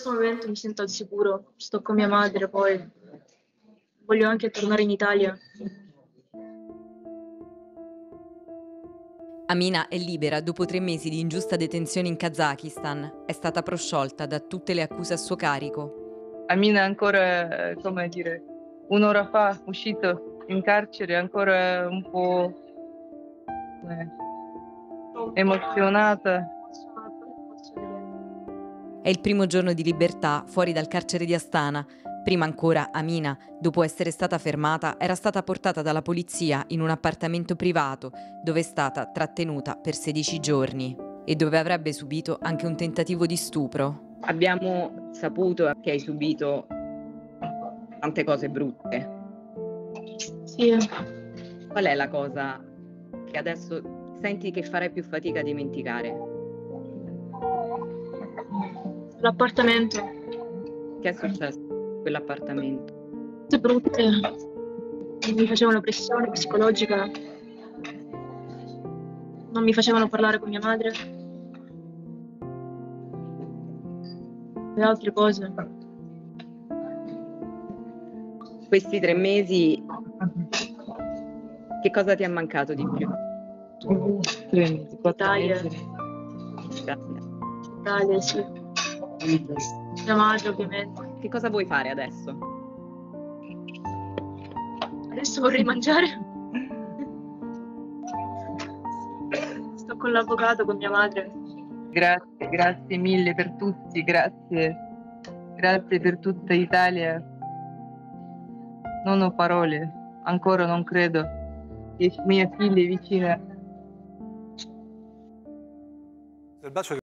questo momento mi sento al sicuro, sto con mia madre, poi voglio anche tornare in Italia. Amina è libera dopo 3 mesi di ingiusta detenzione in Kazakistan. È stata prosciolta da tutte le accuse a suo carico. Amina ancora, come dire, un'ora fa uscito in carcere, ancora un po' emozionata. È il primo giorno di libertà fuori dal carcere di Astana. Prima ancora, Amina, dopo essere stata fermata, era stata portata dalla polizia in un appartamento privato dove è stata trattenuta per 16 giorni e dove avrebbe subito anche un tentativo di stupro. Abbiamo saputo che hai subito tante cose brutte. Sì, Qual è la cosa che adesso senti che farai più fatica a dimenticare? l'appartamento, Che è successo in quell'appartamento? tutte brutte, mi facevano pressione psicologica, non mi facevano parlare con mia madre, le altre cose. Questi 3 mesi, che cosa ti è mancato di più? 3 mesi, 4 Italia. mesi. Italia, sì. Mia madre, ovviamente. Che cosa vuoi fare adesso? Adesso vorrei mangiare. Sto con l'avvocato, con mia madre. Grazie, grazie mille per tutti, grazie. Grazie per tutta Italia. Non ho parole, ancora non credo che mia figlia è vicina. Il bacio